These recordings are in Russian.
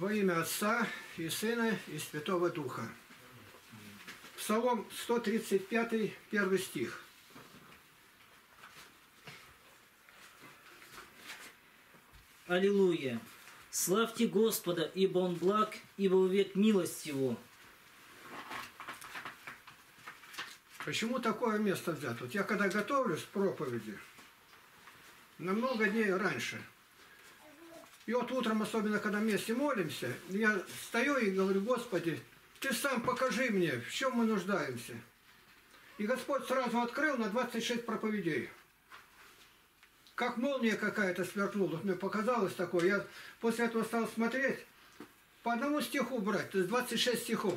Во имя Отца и Сына и Святого Духа. Псалом 135, 1 стих. Аллилуйя! Славьте Господа, ибо Он благ, ибо увек милость Его. Почему такое место взято? Вот я когда готовлюсь к проповеди, на много дней раньше, и вот утром, особенно когда вместе молимся, я стою и говорю: Господи, Ты сам покажи мне, в чем мы нуждаемся. И Господь сразу открыл на 26 проповедей. Как молния какая-то сверкнула, мне показалось такое. Я после этого стал смотреть, по одному стиху брать, то есть 26 стихов.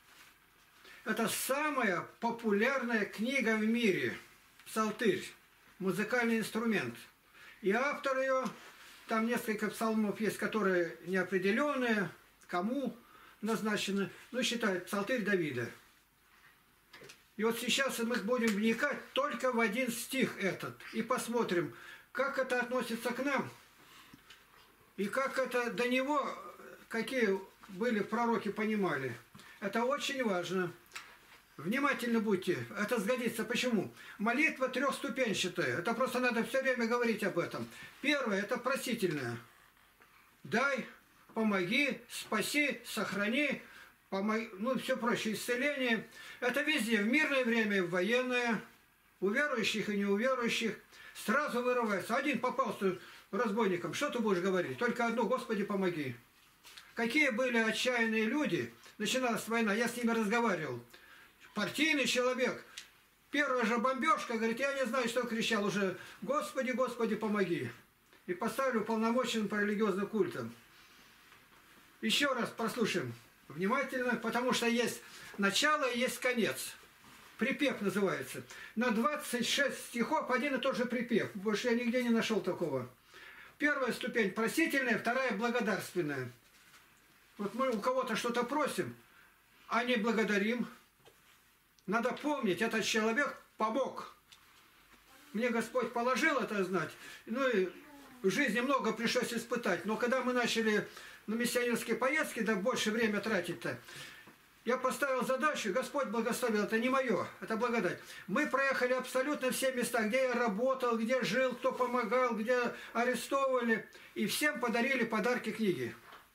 Это самая популярная книга в мире. Псалтырь. Музыкальный инструмент. И автор ее, там несколько псалмов есть, которые неопределенные, кому назначены, но считают псалтырь Давида. И вот сейчас мы будем вникать только в один стих этот. И посмотрим, как это относится к нам. И как это до него, какие были пророки, понимали. Это очень важно. Внимательно будьте. Это сгодится. Почему? Молитва трехступенчатая. Это просто надо все время говорить об этом. Первое – это просительное. Дай, помоги, спаси, сохрани, ну все прочее, исцеление. Это везде, в мирное время, в военное, у верующих и неуверующих. Сразу вырывается. Один попался разбойником. Что ты будешь говорить? Только одно: Господи, помоги. Какие были отчаянные люди. Начиналась война, я с ними разговаривал. Партийный человек. Первая же бомбежка, говорит, я не знаю, что кричал уже: Господи, Господи, помоги. И поставили уполномоченным по религиозным культам. Еще раз прослушаем внимательно, потому что есть начало и есть конец. Припев называется. На 26 стихов один и тот же припев. Больше я нигде не нашел такого. Первая ступень просительная, вторая благодарственная. Вот мы у кого-то что-то просим, а не благодарим. Надо помнить, этот человек помог. Мне Господь положил это знать. Ну и в жизни много пришлось испытать. Но когда мы начали на миссионерские поездки, да больше время тратить-то, я поставил задачу, Господь благословил, это не мое, это благодать. Мы проехали абсолютно все места, где я работал, где жил, кто помогал, где арестовывали. И всем подарили подарки книги.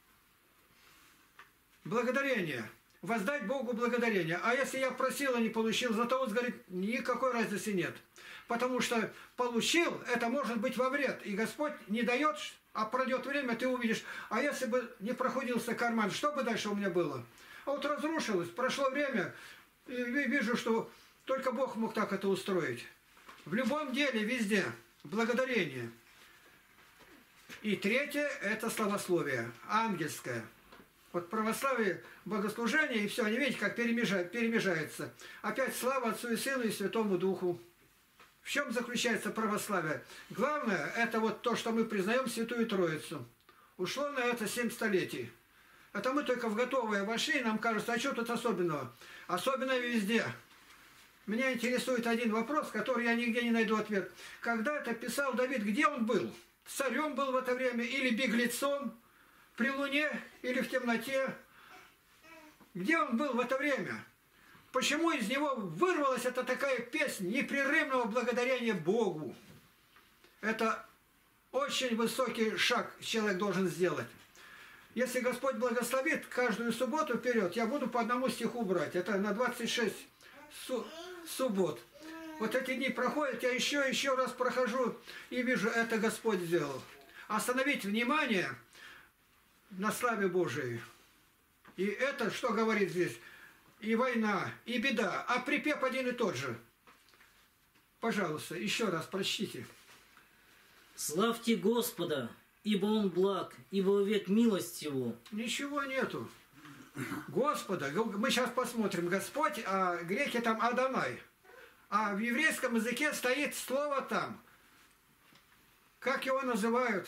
Благодарение. Воздать Богу благодарение. А если я просил и не получил, зато он говорит, никакой разницы нет. Потому что получил, это может быть во вред. И Господь не дает, а пройдет время, ты увидишь. А если бы не проходился карман, что бы дальше у меня было? А вот разрушилось, прошло время, и вижу, что только Бог мог так это устроить. В любом деле, везде, благодарение. И третье – это славословие, ангельское. Вот православие, богослужение, и все, они видите, как перемежается. Опять слава Отцу и Сыну и Святому Духу. В чем заключается православие? Главное, это вот то, что мы признаем Святую Троицу. Ушло на это 7 столетий. Это мы только в готовое вошли, и нам кажется, а что тут особенного? Особенно везде. Меня интересует один вопрос, который я нигде не найду ответ. Когда это писал Давид, где он был? Царем был в это время или беглецом? При луне или в темноте? Где он был в это время? Почему из него вырвалась эта такая песня непрерывного благодарения Богу? Это очень высокий шаг человек должен сделать. Если Господь благословит, каждую субботу вперед я буду по одному стиху брать. Это на 26 суббот. Вот эти дни проходят, я еще раз прохожу и вижу, это Господь сделал. Остановить внимание на славе Божией. И это, что говорит здесь? И война, и беда. А припев один и тот же. Пожалуйста, еще раз прочтите. Славьте Господа, ибо Он благ, ибо увек милость Его. Ничего нету. Господа, мы сейчас посмотрим. Господь, а греки там Адонай. А в еврейском языке стоит слово там. Как его называют?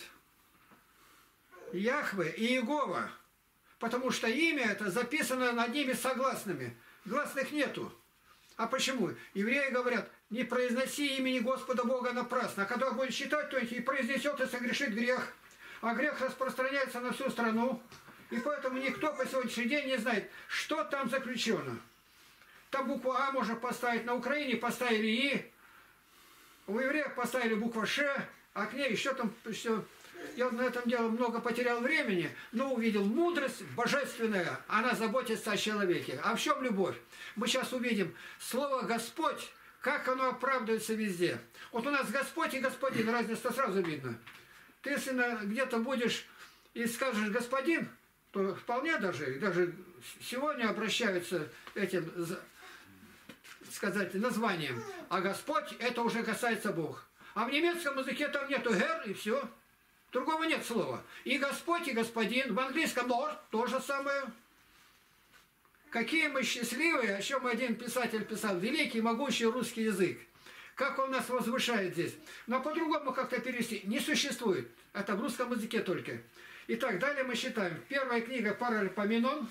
Яхве и Иегова. Потому что имя это записано над ними согласными. Гласных нету. А почему? Евреи говорят, не произноси имени Господа Бога напрасно. А когда будет читать, то и произнесет и согрешит грех. А грех распространяется на всю страну. И поэтому никто по сегодняшний день не знает, что там заключено. Там букву А можно поставить, на Украине поставили И, у евреев поставили букву Ш, а к ней еще там все. Я на этом деле много потерял времени, но увидел мудрость божественная, она заботится о человеке. А в чем любовь? Мы сейчас увидим слово «Господь», как оно оправдывается везде. Вот у нас Господь и Господин, разница сразу видно. Ты если где-то будешь и скажешь «Господин», то вполне даже сегодня обращаются этим, сказать, названием. А Господь, это уже касается Бог. А в немецком языке там нету «Herr» и все. Другого нет слова. И Господь, и Господин. В английском Lord то же самое. Какие мы счастливые, о чем один писатель писал, великий, могучий русский язык. Как он нас возвышает здесь. Но по-другому как-то перевести не существует. Это в русском языке только. Итак, далее мы считаем. Первая книга Паралипоменон,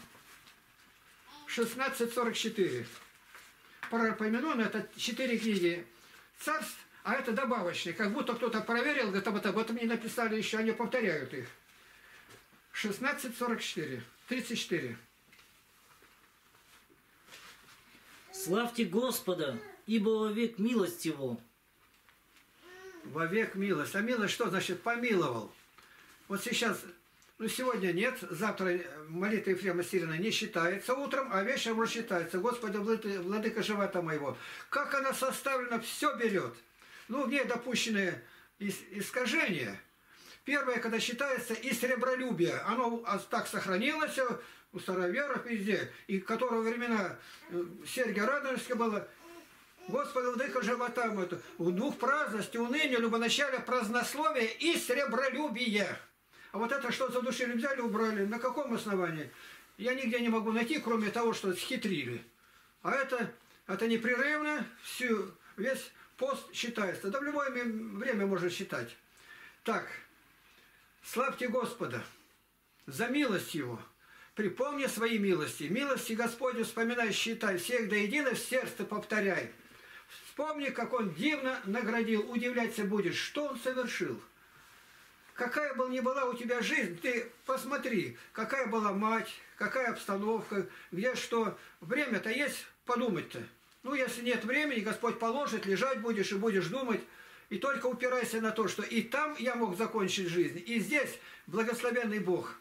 16:44. Паралипоменон это 4 книги царств, а это добавочные. Как будто кто-то проверил, говорит, об этом не написали еще, они повторяют их. 16:44. 34. Славьте Господа, ибо вовек милость Его. Вовек милость. А милость что значит помиловал? Вот сейчас, сегодня нет, завтра молитва Ефрема Сирина не считается утром, а вечером уже считается. Господи, владыка живота моего. Как она составлена, все берет. В ней допущенные искажения. Первое, когда считается, и сребролюбие. Оно так сохранилось у староверов везде, и которого времена Сергия Радонежского было. Господи, владыка живота моего. В двух праздности, уныние, любоначалие, празднословие и сребролюбие. А вот это что за души взяли, убрали. На каком основании? Я нигде не могу найти, кроме того, что схитрили. А это непрерывно, весь пост считается. Да в любое время можно считать. Так, славьте Господа за милость Его. Припомни свои милости. Милости Господню вспоминай, считай. Всех до едино в сердце повторяй. Вспомни, как Он дивно наградил. Удивляться будешь, что Он совершил. Какая бы ни была у тебя жизнь, ты посмотри, какая была мать, какая обстановка, где что. Время-то есть подумать-то. Если нет времени, Господь положит, лежать будешь и будешь думать. И только упирайся на то, что и там я мог закончить жизнь, и здесь благословенный Бог.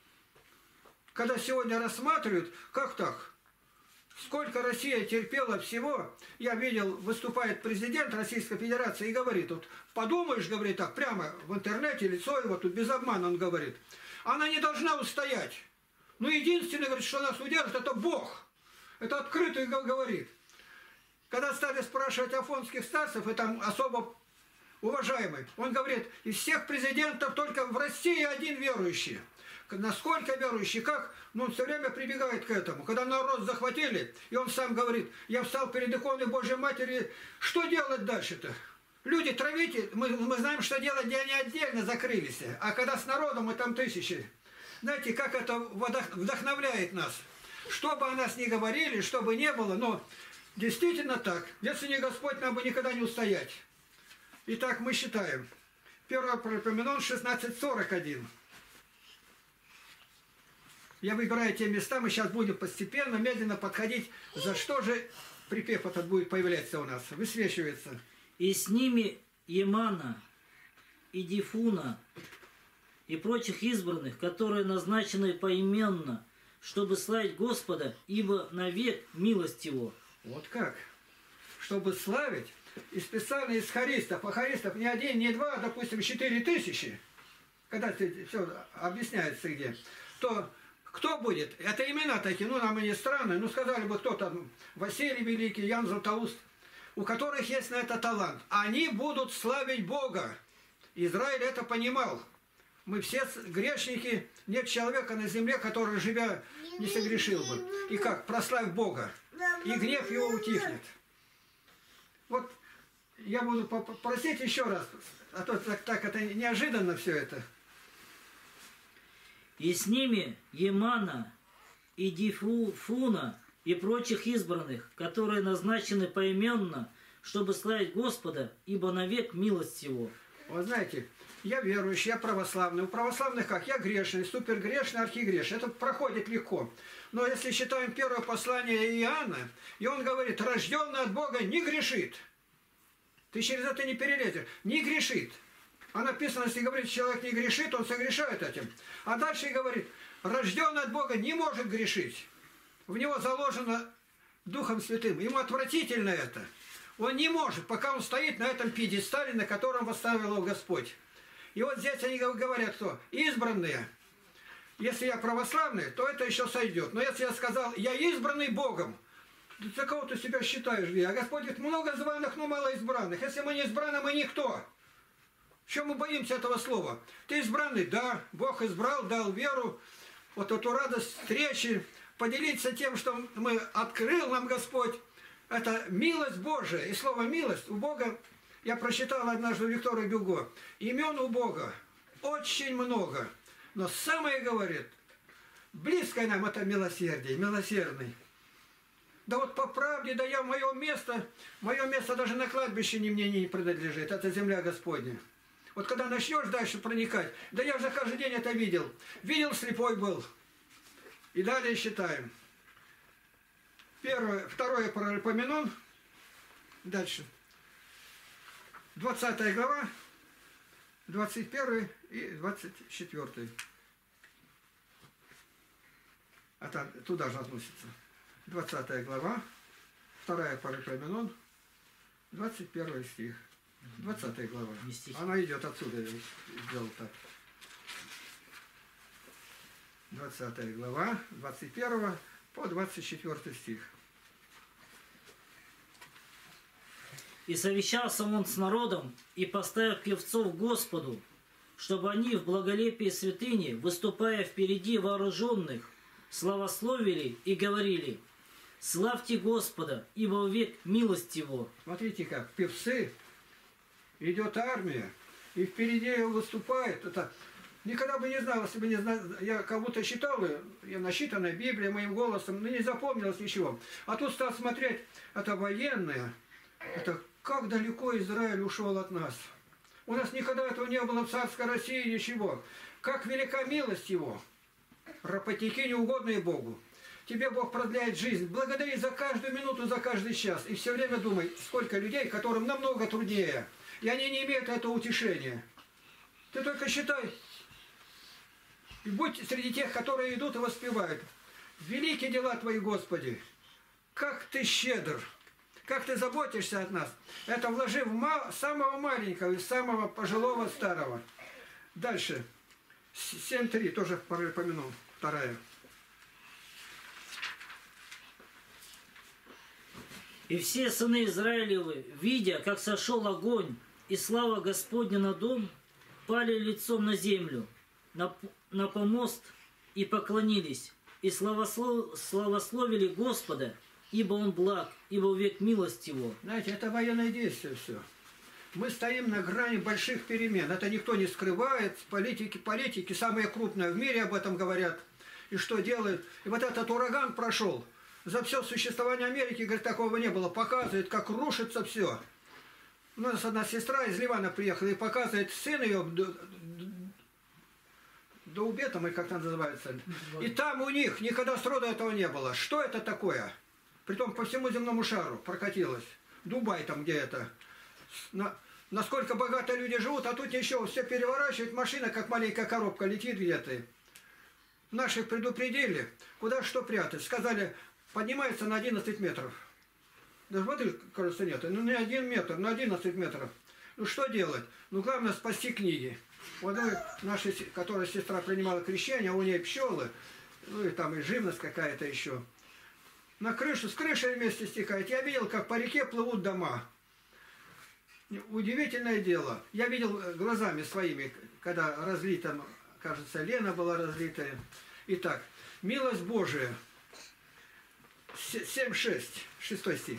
Когда сегодня рассматривают, как так? Сколько Россия терпела всего, я видел, выступает президент Российской Федерации и говорит, вот подумаешь, говорит так, прямо в интернете, лицо его, тут без обмана он говорит, она не должна устоять. Единственное, говорит, что нас удержит, это Бог. Это открыто говорит. Когда стали спрашивать афонских старцев, и там особо уважаемый, он говорит, из всех президентов только в России один верующий. Насколько верующий, как? Он все время прибегает к этому. Когда народ захватили, и он сам говорит, я встал перед иконой Божьей Матери, что делать дальше-то? Люди травите, мы знаем, что делать, где они отдельно закрылись. А когда с народом, мы там тысячи. Знаете, как это вдохновляет нас. Что бы о нас ни говорили, что бы ни было, но действительно так. Если не Господь, нам бы никогда не устоять. Итак, мы считаем. 1 Паралипоменон 16:41. Я выбираю те места, мы сейчас будем постепенно, медленно подходить. За что же припев этот будет появляться у нас? Высвечивается. И с ними Емана, и Дифуна, и прочих избранных, которые назначены поименно, чтобы славить Господа, ибо навек милость Его. Вот как? Чтобы славить. И специально из хористов, а хористов не один, не два, а, допустим, 4000, когда все объясняется где, то кто будет? Это имена такие, нам и не странные, сказали бы кто-то, Василий Великий, Ян Златоуст, у которых есть на это талант. Они будут славить Бога. Израиль это понимал. Мы все грешники, нет человека на земле, который, живя, не согрешил бы. И как? Прославь Бога. И гнев его утихнет. Вот я буду просить еще раз, а то так это неожиданно все это. И с ними Емана, и Дифуна, и прочих избранных, которые назначены поименно, чтобы славить Господа, ибо навек милость Его. Вот знаете, Я верующий, я православный. У православных как? Я грешный, супергрешный, архигрешный. Это проходит легко. Но если считаем первое послание Иоанна, и он говорит, рожденный от Бога не грешит. Ты через это не перелезешь. Не грешит. А написано, если говорит, человек не грешит, он согрешает этим. А дальше и говорит, рожденный от Бога не может грешить. В него заложено Духом Святым. Ему отвратительно это. Он не может, пока он стоит на этом пьедестале, на котором восставил его Господь. И вот здесь они говорят, что избранные. Если я православный, то это еще сойдет. Но если я сказал, я избранный Богом, за кого ты себя считаешь? А Господь говорит, много званых, но мало избранных. Если мы не избраны, мы никто. Чего мы боимся этого слова? Ты избранный? Да. Бог избрал, дал веру. Вот эту радость встречи. Поделиться тем, что мы открыл нам Господь. Это милость Божия. И слово милость у Бога, я прочитал однажды у Виктора Гюго, имен у Бога очень много. Но самое, говорит, близкое нам это милосердие, милосердный. Да вот по правде, да я мое место даже на кладбище мне не принадлежит, это земля Господня. Вот когда начнешь дальше проникать, да я уже каждый день это видел. Видел, слепой был. И далее считаем. Второе Паралипоменон. Дальше. 20 глава, 21 и 24. Туда же относится. 20 глава, 2 Паралипоменон, 21 стих. 20 глава. Она идет отсюда, я сделал так. 20 глава, 21 по 24 стих. «И совещался он с народом, и поставил певцов Господу, чтобы они в благолепии святыни, выступая впереди вооруженных, славословили и говорили: славьте Господа, ибо век милость Его». Смотрите как, певцы, идет армия, и впереди ее выступает. Это никогда бы не знал, если бы не знал. Я кого-то читал, я насчитанная Библия моим голосом, но не запомнилось ничего. А тут стал смотреть, это военные, это как далеко Израиль ушел от нас. У нас никогда этого не было в царской России, ничего. Как велика милость Его. Ропотники неугодные Богу. Тебе Бог продляет жизнь. Благодари за каждую минуту, за каждый час. И все время думай, сколько людей, которым намного труднее. И они не имеют этого утешения. Ты только считай. И будь среди тех, которые идут и воспевают. Великие дела Твои, Господи. Как Ты щедр. Как Ты заботишься от нас. Это вложи в самого маленького и самого пожилого старого. Дальше. 7.3 тоже упомянул. Вторая. «И все сыны Израилевы, видя, как сошел огонь, и слава Господня на дом, пали лицом на землю, на помост, и поклонились, и славословили Господа, ибо Он благ, ибо век милость Его». Знаете, это военное действие все. Мы стоим на грани больших перемен. Это никто не скрывает. Политики самые крупные в мире об этом говорят. И что делают? И вот этот ураган прошел. За все существование Америки, говорит, такого не было. Показывает, как рушится все. У нас одна сестра из Ливана приехала и показывает, сын ее Доубе, там, или как это называется. И там у них никогда сроду этого не было. Что это такое? Притом по всему земному шару прокатилось. Дубай там где это. Насколько богато люди живут, а тут еще все переворачивает, машина как маленькая коробка летит где-то. Наших предупредили, куда что прятать. Сказали, поднимается на 11 метров. Даже воды, кажется, нет. Ну, не 1 метр, на 11 метров. Ну, что делать? Ну, главное, спасти книги. Вот наша, которая сестра принимала крещение, у нее пчелы, ну, и там и живность какая-то еще. На крышу, с крышей вместе стекает. Я видел, как по реке плывут дома. Удивительное дело. Я видел глазами своими, когда разлита, кажется, Лена была разлитая. Итак, милость Божия. 7.6, 6 стих.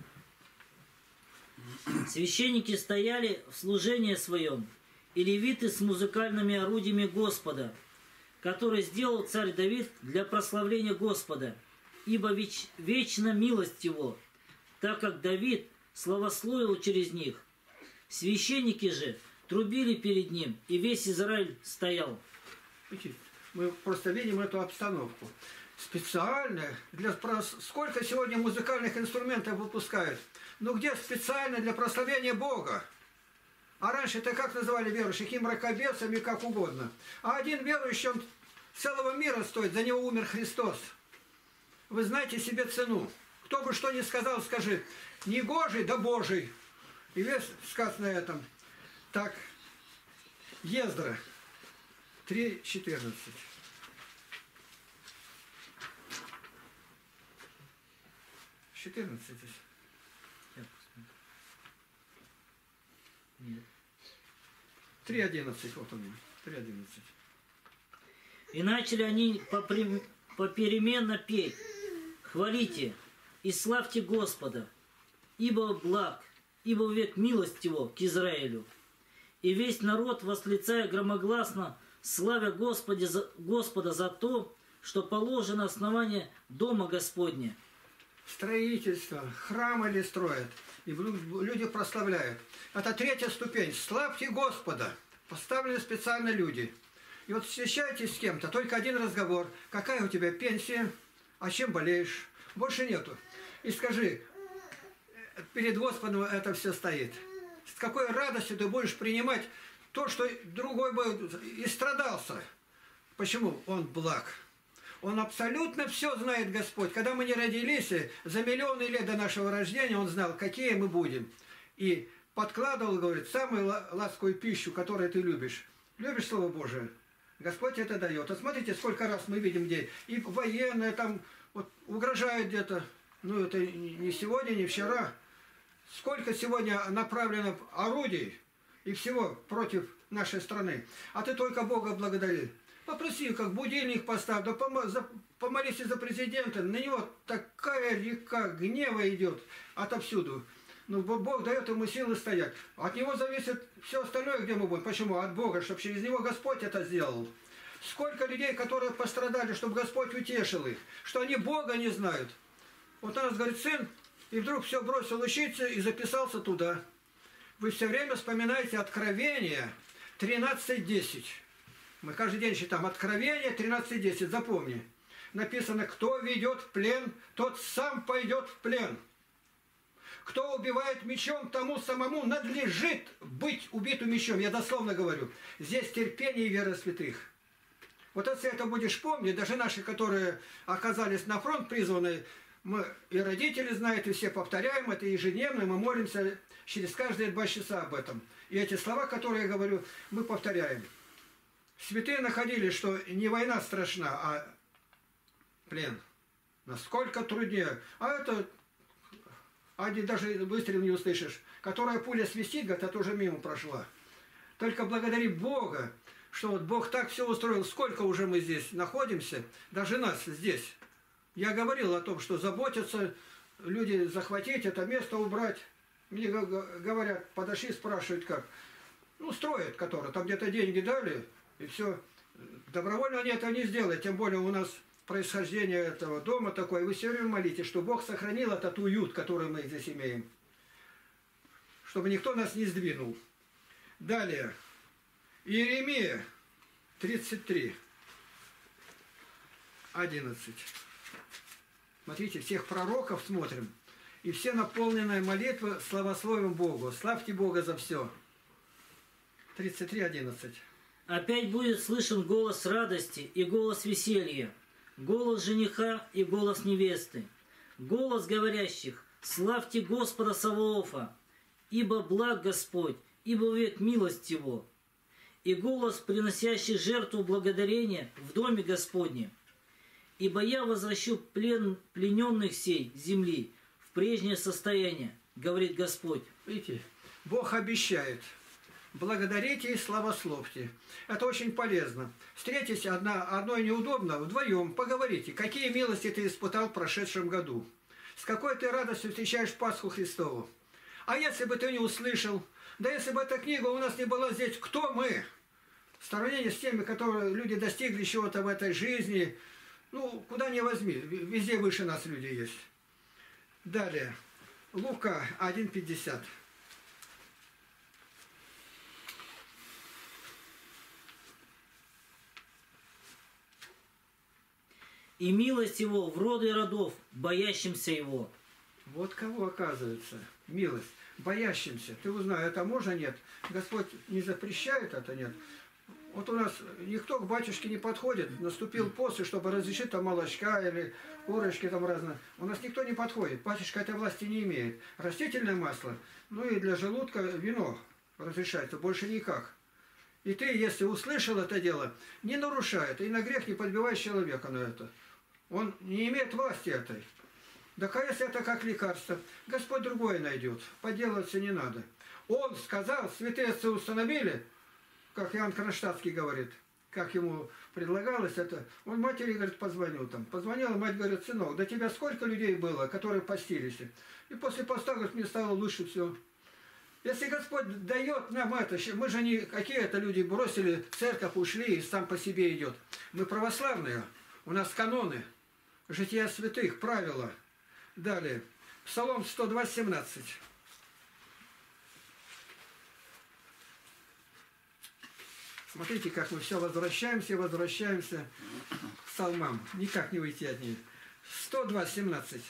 «Священники стояли в служении своем, и левиты с музыкальными орудиями Господа, который сделал царь Давид для прославления Господа, ибо вечна милость Его, так как Давид славословил через них. Священники же трубили перед ним, и весь Израиль стоял. Мы просто видим эту обстановку. Специально сколько сегодня музыкальных инструментов выпускают? Ну где специально для прославления Бога? А раньше это как называли верующих? И мракобесами, как угодно. А один верующий, он целого мира стоит, за него умер Христос. Вы знаете себе цену. Кто бы что ни сказал, скажи, не Гожий, да Божий. И весь сказ на этом. Так, Ездра 3:14. С 14 здесь. Нет. 3:11, вот он, 3:11. И начали они попеременно петь: «Хвалите и славьте Господа, ибо благ, ибо век милость его к Израилю». И весь народ, восклицая громогласно, славя Господа за то, что положено основание дома Господня. Строительство, храмы ли строят, и люди прославляют. Это третья ступень. Славьте Господа. Поставлены специально люди. И вот встречаетесь с кем-то, только один разговор. Какая у тебя пенсия? А чем болеешь? Больше нету. И скажи, перед Господом это все стоит. С какой радостью ты будешь принимать то, что другой бы и страдался. Почему? Он благ. Он абсолютно все знает, Господь. Когда мы не родились, за миллионы лет до нашего рождения Он знал, какие мы будем. И подкладывал, говорит, самую ласковую пищу, которую ты любишь. Любишь Слово Божие? Господь это дает. А смотрите, сколько раз мы видим, где и военные там вот, угрожают где-то. Ну, это не сегодня, не вчера. Сколько сегодня направлено орудий и всего против нашей страны. А ты только Бога благодари. Попроси, как будильник поставь, да помолись за президента. На него такая река гнева идет отовсюду. Ну, Бог дает ему силы стоять. От него зависит все остальное, где мы будем. Почему? От Бога, чтобы через него Господь это сделал. Сколько людей, которые пострадали, чтобы Господь утешил их, что они Бога не знают. Вот у нас, говорит, сын, и вдруг все бросил учиться и записался туда. Вы все время вспоминаете Откровение 13:10. Мы каждый день читаем Откровение 13:10. Запомни. Написано, кто ведет в плен, тот сам пойдет в плен. Кто убивает мечом, тому самому надлежит быть убитым мечом. Я дословно говорю. Здесь терпение и вера святых. Вот если это будешь помнить, даже наши, которые оказались на фронт призваны, мы и родители знают, и все повторяем это ежедневно, мы молимся через каждые 2 часа об этом. И эти слова, которые я говорю, мы повторяем. Святые находили, что не война страшна, а плен. Насколько труднее. А это даже выстрел не услышишь. Которая пуля свистит, говорит, это уже мимо прошла. Только благодари Бога, что вот Бог так все устроил. Сколько уже мы здесь находимся, даже нас здесь. Я говорил о том, что заботятся люди захватить это место, убрать. Мне говорят, подошли, спрашивают как. Ну, строят, которые, там где-то деньги дали, и все. Добровольно они это не сделают, тем более у нас происхождение этого дома такое. Вы все время молитесь, что Бог сохранил этот уют, который мы здесь имеем. Чтобы никто нас не сдвинул. Далее. Иеремия 33:11. Смотрите, всех пророков смотрим. И все наполненные молитвы славословием Богу. Славьте Бога за все. 33:11. Опять будет слышен голос радости и голос веселья, голос жениха и голос невесты, голос говорящих: «Славьте Господа Саваофа, ибо благ Господь, ибо век милость Его». И голос, приносящий жертву благодарения в доме Господнем. «Ибо я возвращу плененных сей земли в прежнее состояние, говорит Господь». Видите, Бог обещает. Благодарите и славословьте. Это очень полезно. Встретитесь одной неудобно, вдвоем поговорите, какие милости ты испытал в прошедшем году. С какой ты радостью встречаешь Пасху Христову. А если бы ты не услышал, да если бы эта книга у нас не была здесь, кто мы? В сравнении с теми, которые люди достигли чего-то в этой жизни, ну, куда ни возьми, везде выше нас люди есть. Далее. Лука 1:50. и милость Его в роды родов, боящимся Его. Вот кого оказывается милость, боящимся. Ты узнай, это можно, нет? Господь не запрещает это, нет? Вот у нас никто к батюшке не подходит, наступил пост, чтобы разрешить там молочка или курочки там разные. У нас никто не подходит, батюшка этой власти не имеет. Растительное масло, ну и для желудка вино разрешается, больше никак. И ты, если услышал это дело, не нарушай это, и на грех не подбивай человека на это. Он не имеет власти этой. Да если это как лекарство, Господь другое найдет, поделаться не надо. Он сказал, святые отцы установили, как Иоанн Кронштадтский говорит, как ему предлагалось это, он матери, говорит, позвонил там. Позвонила, мать говорит, сынок, до тебя сколько людей было, которые постились? И после поста, говорит, мне стало лучше все. Если Господь дает нам это, мы же не какие-то люди бросили церковь, ушли и сам по себе идет. Мы православные, у нас каноны, жития святых, правила. Далее, Псалом 102:17. Смотрите, как мы все возвращаемся и возвращаемся к псалмам. Никак не уйти от них. 102:17.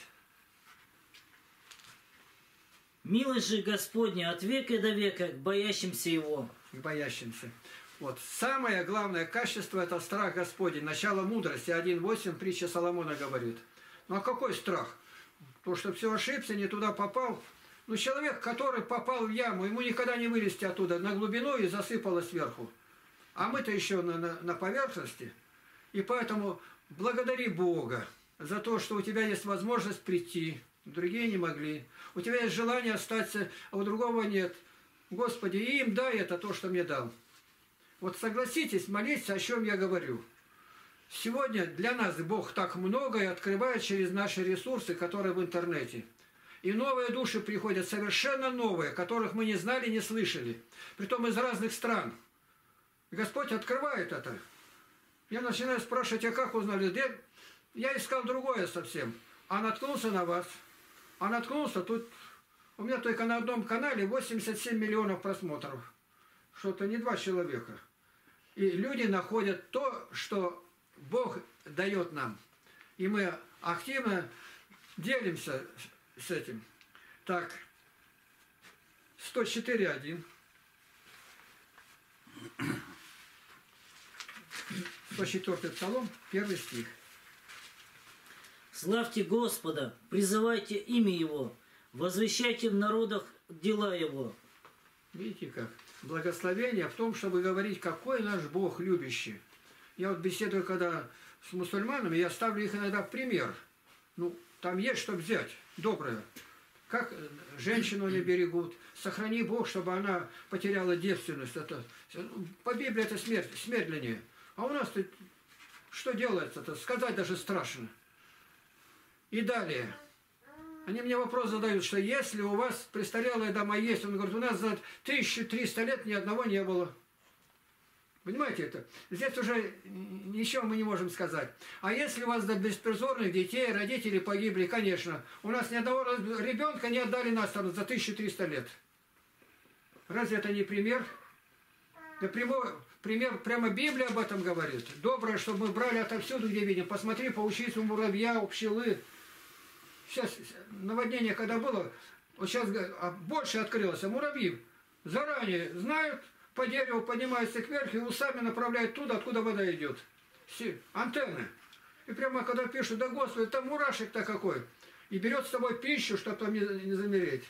Милость же Господня от века до века к боящимся Его. К боящимся. Вот. Самое главное качество – это страх Господень. Начало мудрости. 1:8 притча Соломона говорит. Ну а какой страх? Потому что все ошибся, не туда попал. Ну человек, который попал в яму, ему никогда не вылезти оттуда на глубину и засыпало сверху. А мы-то еще на поверхности. И поэтому благодари Бога за то, что у тебя есть возможность прийти. Другие не могли. У тебя есть желание остаться, а у другого нет. Господи, им дай это то, что мне дал. Вот согласитесь, молитесь, о чем я говорю. Сегодня для нас Бог так многое открывает через наши ресурсы, которые в интернете. И новые души приходят, совершенно новые, которых мы не знали, не слышали. Притом из разных стран. Господь открывает это. Я начинаю спрашивать, а как узнали? Я искал другое совсем. А наткнулся на вас. А наткнулся тут... У меня только на одном канале 87 миллионов просмотров. Что-то не 2 человека. И люди находят то, что Бог дает нам. И мы активно делимся с этим. Так. 104:1. 104 Псалом, 1 стих. Славьте Господа, призывайте имя Его, возвещайте в народах дела Его. Видите как? Благословение в том, чтобы говорить, какой наш Бог любящий. Я вот беседую, когда с мусульманами, я ставлю их иногда в пример. Ну, там есть что взять, доброе. Как женщину они берегут. Сохрани Бог, чтобы она потеряла девственность. Это, по Библии это смерть для нее. А у нас тут что делается-то? Сказать даже страшно. И далее. Они мне вопрос задают, что если у вас престарелые дома есть, он говорит, у нас за 1300 лет ни одного не было. Понимаете это? Здесь уже ничего мы не можем сказать. А если у вас до беспризорных детей, родители погибли, конечно. У нас ни одного ребенка не отдали на сторону за 1300 лет. Разве это не пример? Да пример, прямо Библия об этом говорит. Доброе, чтобы мы брали отовсюду, где видим. Посмотри, поучись у муравья, у пчелы. Сейчас наводнение когда было, вот сейчас больше открылось. А муравьи заранее знают, по дереву поднимаются кверху и усами направляют туда, откуда вода идет. Антенны. И прямо когда пишут, да Господи, там мурашек-то какой. И берет с собой пищу, чтобы там не замереть.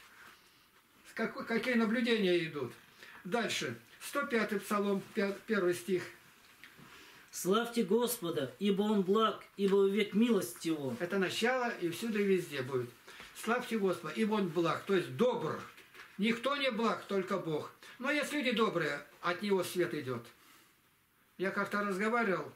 Какие наблюдения идут. Дальше. 105 Псалом, 1 стих. Славьте Господа, ибо Он благ, ибо век милость Его. Это начало и всюду и везде будет. Славьте Господа, ибо Он благ, то есть добр. Никто не благ, только Бог. Но есть люди добрые, от Него свет идет. Я как-то разговаривал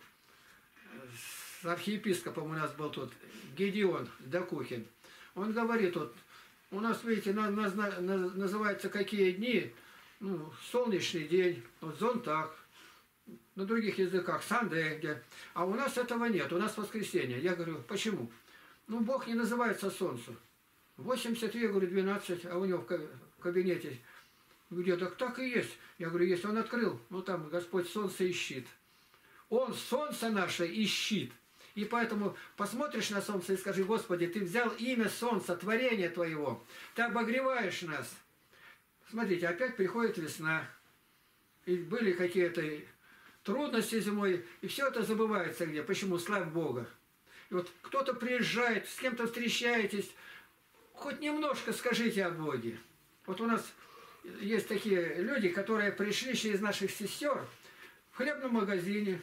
с архиепископом, у нас был тут Гедеон Докухин. Он говорит, вот, у нас, видите, называется какие дни, ну, солнечный день, вот зонтак, на других языках, Сандэ, а у нас этого нет, у нас воскресенье. Я говорю, почему? Ну, Бог не называется солнцем. 82, я говорю, 12, а у него в кабинете где так и есть. Я говорю, если он открыл, ну там Господь солнце и щит. Он солнце наше и щит. И поэтому посмотришь на солнце и скажи: Господи, Ты взял имя солнца, творение Твоего. Ты обогреваешь нас. Смотрите, опять приходит весна. И были какие-то трудности зимой, и все это забывается где. Почему? Славь Бога. И вот кто-то приезжает, с кем-то встречаетесь, хоть немножко скажите о Боге. Вот у нас есть такие люди, которые пришли через наших сестер в хлебном магазине.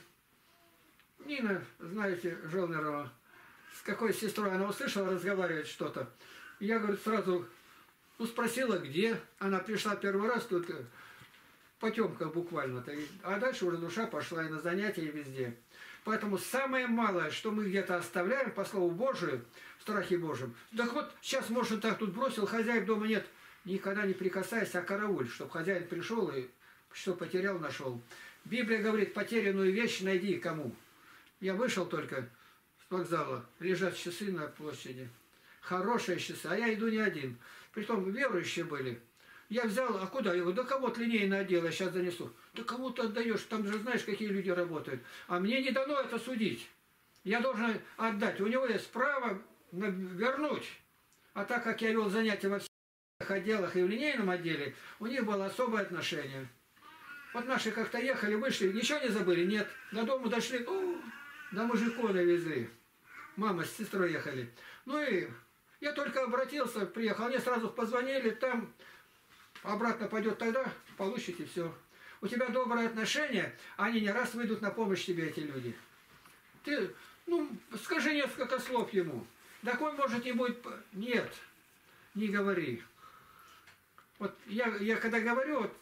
Нина, знаете, Жолнерова, с какой сестрой она услышала разговаривать что-то. Я, говорит, сразу спросила, где. Она пришла первый раз, тут потемка буквально-то. А дальше уже душа пошла и на занятия, и везде. Поэтому самое малое, что мы где-то оставляем по Слову Божию, в страхе Божьем. Так вот, сейчас, может, так тут бросил, хозяев дома нет. Никогда не прикасайся, а карауль, чтобы хозяин пришел и что потерял, нашел. Библия говорит: потерянную вещь найди кому. Я вышел только с вокзала, лежат часы на площади. Хорошие часы, а я иду не один. Притом верующие были. Я взял, а куда? Я говорю: да кого-то линейно отдел, я сейчас занесу. Да кому ты отдаешь? Там же знаешь, какие люди работают. А мне не дано это судить. Я должен отдать. У него есть право вернуть. А так как я вел занятия во всех отделах и в линейном отделе, у них было особое отношение. Вот наши как-то ехали, вышли, ничего не забыли? Нет. До дома дошли, до мужиков довезли. Мама с сестрой ехали. Ну и я только обратился, приехал, мне сразу позвонили, там обратно пойдет, тогда получите все. У тебя доброе отношение, они не раз выйдут на помощь тебе, эти люди. Ты, скажи несколько слов ему. Так он, может, не будет... Нет, не говори. Вот я когда говорю,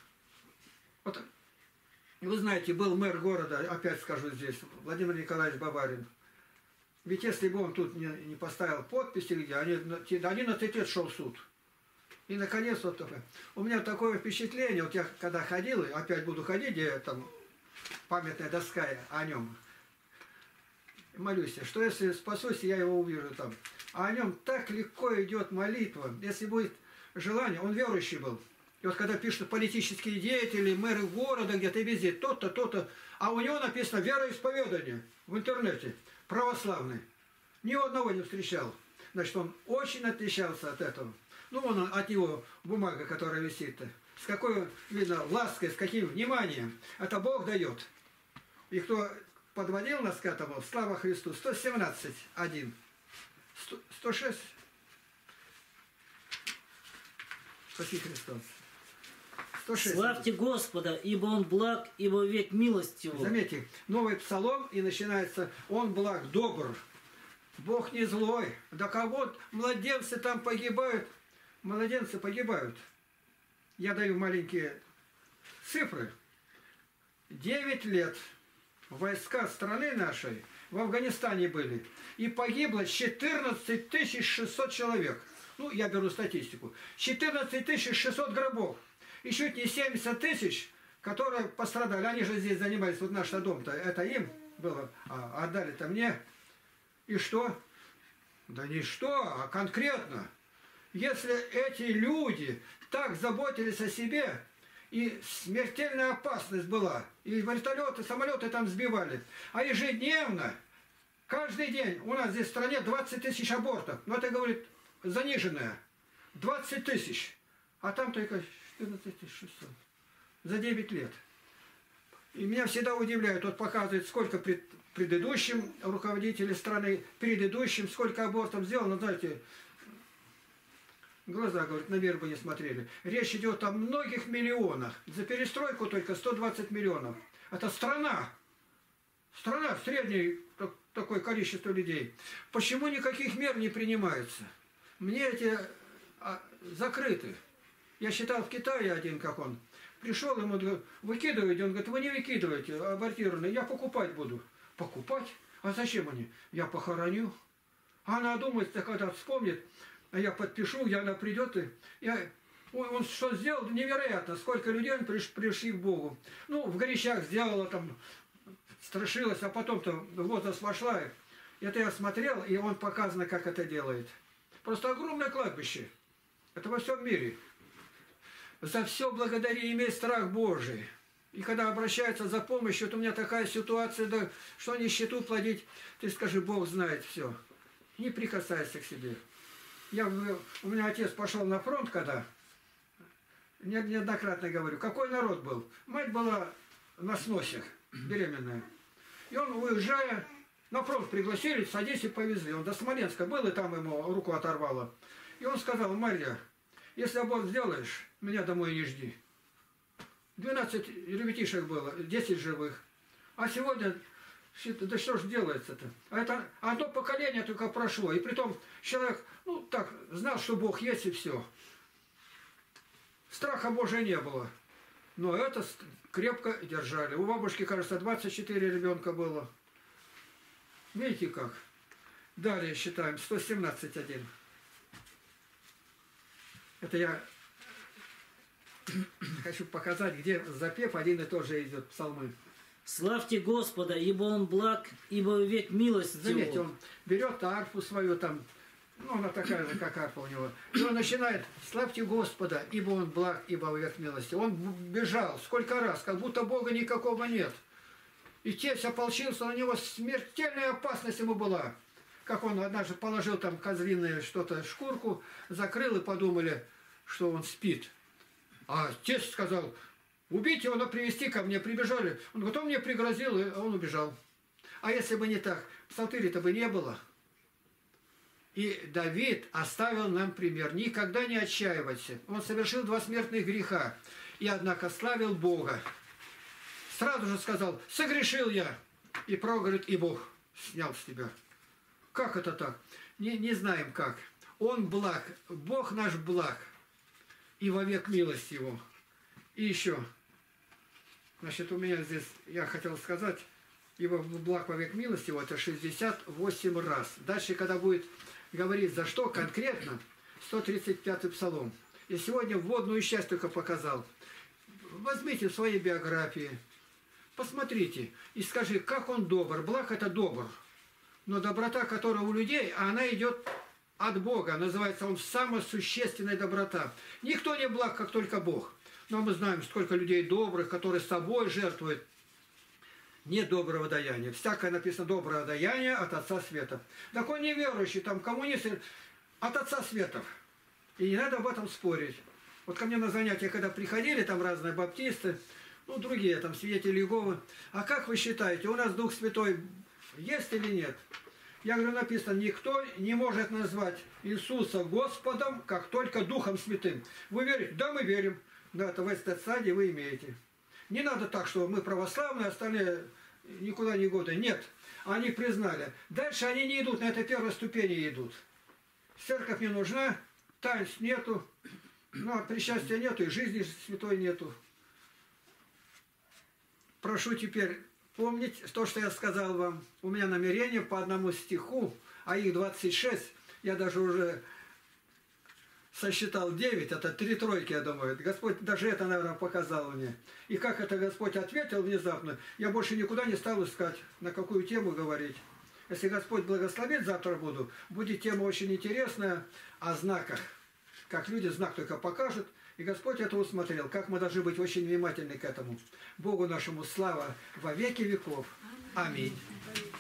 вот вы знаете, был мэр города, опять скажу здесь, Владимир Николаевич Бабарин. Ведь если бы он тут не поставил подписи, где 11 лет шел суд. И наконец вот такое. У меня такое впечатление, вот я когда ходил, опять буду ходить, где там памятная доска о нем. Молюсь, что если спасусь, я его увижу там. А о нем так легко идет молитва. Если будет желание, он верующий был. И вот когда пишут политические деятели, мэры города, где-то везде, то-то, то-то, а у него написано вероисповедание в интернете, православный. Ни одного не встречал. Значит, он очень отличался от этого. Вон от него бумага, которая висит-то. С какой, видно, лаской, с каким вниманием. Это Бог дает. И кто подводил нас к этому, слава Христу, 117:1. 106. Спаси Христос. 106. Славьте Господа, ибо Он благ, ибо век милость Его. Заметьте, новый псалом, и начинается: Он благ, добр. Бог не злой. Да кого младенцы там погибают. Младенцы погибают. Я даю маленькие цифры. 9 лет войска страны нашей в Афганистане были. И погибло 14 600 человек. Я беру статистику. 14 600 гробов. И чуть не 70 тысяч, которые пострадали. Они же здесь занимались, вот наш дом-то, это им было, а отдали-то мне. И что? Да не что, а конкретно. Если эти люди так заботились о себе, и смертельная опасность была, и вертолеты, самолеты там сбивали, а ежедневно, каждый день у нас здесь в стране 20 тысяч абортов. Но это, говорит, заниженное. 20 тысяч. А там только 14 600. За 9 лет. И меня всегда удивляет, вот показывает, сколько предыдущим руководителям страны, предыдущим, сколько абортов сделано, знаете, глаза, говорит, наверх бы не смотрели. Речь идет о многих миллионах. За перестройку только 120 миллионов. Это страна. Страна, среднее такое количество людей. Почему никаких мер не принимается? Мне эти закрыты. Я считал в Китае один, как он. Пришел, ему выкидываете, он говорит: вы не выкидываете абортированные, я покупать буду. Покупать? А зачем они? Я похороню. А она думает, когда вспомнит, а я подпишу, она придет, он что сделал? Невероятно, сколько людей он пришли к Богу. В горячах сделала там, страшилась, а потом-то в возраст вошла. Это я смотрел, и он показано, как это делает. Просто огромное кладбище. Это во всем мире. За все благодари, имей страх Божий. И когда обращаются за помощью, вот у меня такая ситуация, да, что нищету плодить, ты скажи, Бог знает все. Не прикасайся к себе. У меня отец пошел на фронт, когда, неоднократно говорю, какой народ был. Мать была на сносях, беременная. И он, уезжая, на фронт пригласили, садись и повезли. Он до Смоленска был, и там ему руку оторвало. И он сказал, Марья, если аборт сделаешь, меня домой не жди. 12 ребятишек было, 10 живых. А сегодня, да что ж делается-то? А это одно поколение только прошло. И притом человек, ну так, знал, что Бог есть и все. Страха Божия не было. Но это крепко держали. У бабушки, кажется, 24 ребенка было. Видите как? Далее считаем, 117:1. Это я хочу показать, где запев один и тот же идет, псалмы. Славьте Господа, ибо Он благ, ибо век милость Его. Заметьте, он берет арфу свою там, ну она такая же, как арфа у него. И он начинает, славьте Господа, ибо Он благ, ибо век милости. Он бежал сколько раз, как будто Бога никакого нет. И тесть ополчился на него, смертельная опасность ему была. Как он однажды положил там козлиное что-то, шкурку, закрыл и подумали, что он спит. А тесть сказал, убить его, но привести ко мне, прибежали. Он говорит, он мне пригрозил, и он убежал. А если бы не так, псалтыри-то бы не было. И Давид оставил нам пример. Никогда не отчаивайся. Он совершил 2 смертных греха. И, однако, славил Бога. Сразу же сказал, согрешил я. И право говорит, и Бог снял с тебя. Как это так? Не знаем как. Он благ. Бог наш благ. И вовек милость Его. И еще. Значит, у меня здесь, я хотел сказать, ибо благ вовек милость Его, это 68 раз. Дальше, когда будет говорить, за что конкретно, 135-й псалом. И сегодня вводную часть только показал. Возьмите в своей биографии, посмотрите и скажи, как он добр. Благ это добр. Но доброта, которая у людей, она идет от Бога. Называется он самая существенная доброта. Никто не благ, как только Бог. Но мы знаем, сколько людей добрых, которые собой жертвуют. Нет доброго даяния. Всякое написано доброе даяние от Отца Светов. Такой неверующий, там коммунист, от Отца Светов. И не надо об этом спорить. Вот ко мне на занятия, когда приходили, там разные баптисты, ну, другие, там, свидетели Иеговы. А как вы считаете, у нас Дух Святой есть или нет? Я говорю, написано, никто не может назвать Иисуса Господом, как только Духом Святым. Вы верите? Да, мы верим. Да, это в этой стадии вы имеете. Не надо так, что мы православные, остальные никуда не годы. Нет, они признали. Дальше они не идут, на этой первой ступени идут. Церковь не нужна, таинств нету, ну, а причастия нету, и жизни святой нету. Прошу теперь помнить то, что я сказал вам. У меня намерение по одному стиху, а их 26, я даже уже сосчитал 9, это 3 тройки, я думаю. Господь даже это, наверное, показал мне. И как это Господь ответил внезапно, я больше никуда не стал искать, на какую тему говорить. Если Господь благословит, завтра будет тема очень интересная о знаках. Как люди знак только покажут, и Господь это усмотрел. Как мы должны быть очень внимательны к этому. Богу нашему слава во веки веков. Аминь.